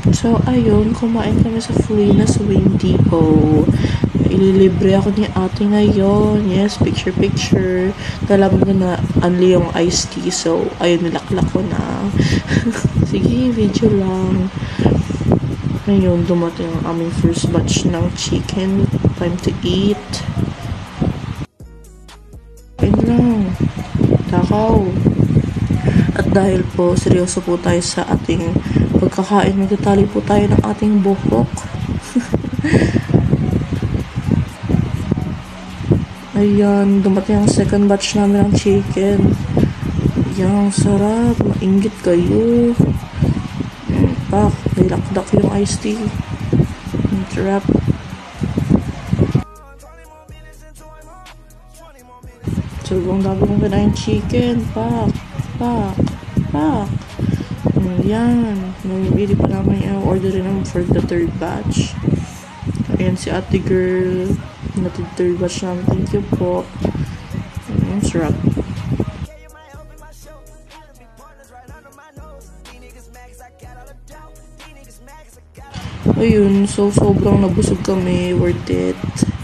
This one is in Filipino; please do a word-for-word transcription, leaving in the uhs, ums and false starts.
So, ayun, kumain kami sa Fulinas Wing Depot. Ililibre ako ni ate ngayon. Yes, picture picture. Alam mo na unli yung iced tea. So, ayun, nilaklak ko na. Sige, video lang. Ngayon, dumating ang aming first batch ng chicken. Time to eat. Ayun lang. Takaw. At dahil po, seryoso po tayo sa ating pagkakain, magtatali po tayo ng ating buhok. Ayan, dumating ang second batch namin ng chicken. Ayan, sarap. Mainggit kayo. Pak, may lakdak yung iced tea. Sarap. So, ang dami kong kinain chicken. Pak, pak, pak. Ayan. Nabibili pa namin yung order namin for the third batch. Ayan si ate girl. Natin third batch namin. Thank you po. Ayan, sarap. Ayun. So, sobrang nabusog kami. Worth it.